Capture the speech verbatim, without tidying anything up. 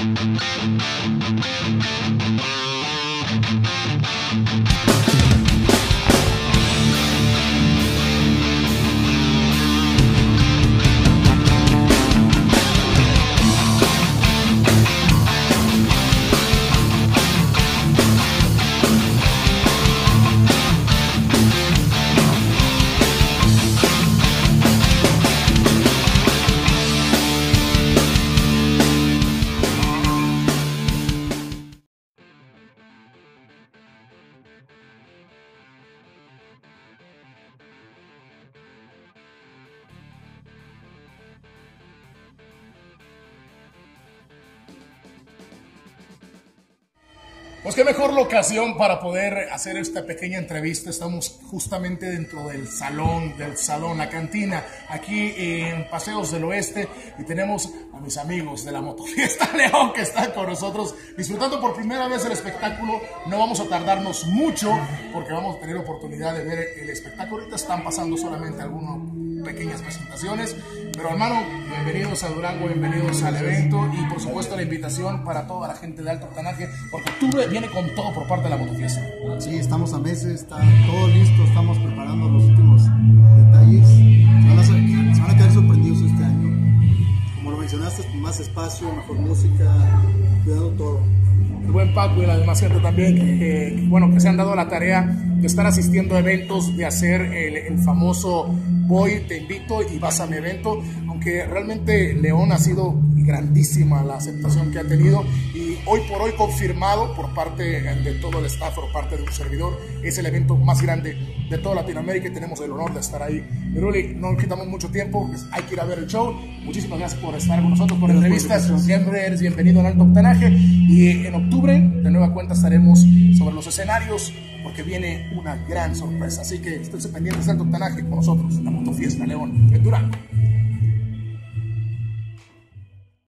Pues qué mejor locación para poder hacer esta pequeña entrevista. Estamos justamente dentro del salón, del salón, la cantina, aquí en Paseos del Oeste, y tenemos a mis amigos de la Motofiesta León que están con nosotros disfrutando por primera vez el espectáculo. No vamos a tardarnos mucho porque vamos a tener oportunidad de ver el espectáculo. Ahorita están pasando solamente algunas pequeñas presentaciones, pero hermano, bienvenidos a Durango, bienvenidos al evento, y por supuesto la invitación para toda la gente de alto octanaje, porque octubre viene con todo por parte de la Motofiesta. Sí, estamos a meses, está todo listo, estamos preparando los últimos detalles. Se van a, se van a quedar sorprendidos este año. Como lo mencionaste, más espacio, mejor música, cuidando todo. El buen Paco y la demás gente también, que, que, bueno, que se han dado la tarea de estar asistiendo a eventos, de hacer el, el famoso voy, te invito y vas a mi evento, aunque realmente León ha sido grandísima la aceptación que ha tenido, y hoy por hoy confirmado por parte de todo el staff, por parte de un servidor, es el evento más grande de toda Latinoamérica y tenemos el honor de estar ahí. Miruli, no quitamos mucho tiempo, hay que ir a ver el show. Muchísimas gracias por estar con nosotros, por entrevistas, siempre eres bienvenido en Alto Octanaje, y en octubre de nueva cuenta estaremos sobre los escenarios porque viene una gran sorpresa, así que esténse pendientes de Alto Octanaje con nosotros, la Motofiesta León en Durango.